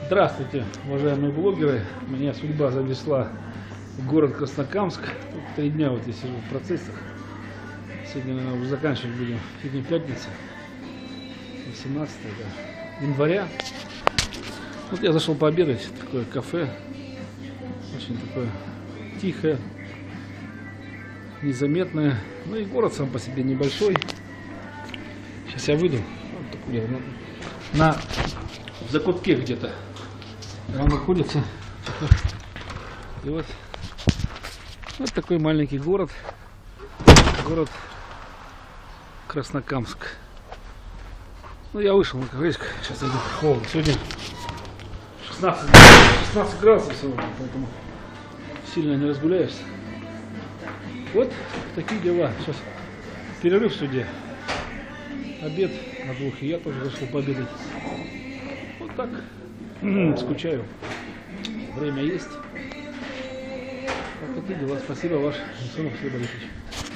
Здравствуйте, уважаемые блогеры. Меня судьба занесла в город Краснокамск. Тут 3 дня вот я сижу в процессах. Сегодня, наверное, уже заканчивать будем. Сегодня пятница, 18 января. Вот я зашел пообедать. Такое кафе. Очень такое тихое, незаметное. Ну и город сам по себе небольшой. Сейчас я выйду. В закутке где-то. Он находится. И вот такой маленький город. Город Краснокамск. Ну, я вышел на кафешку. Сейчас иду. Холодно. Сегодня 16 градусов сегодня, поэтому сильно не разгуляешься. Вот такие дела. Сейчас перерыв в суде. Обед на 2, и я тоже зашел пообедать. Вот так. Скучаю. Время есть. Вот такие дела. Спасибо, ваш Александр Борисович.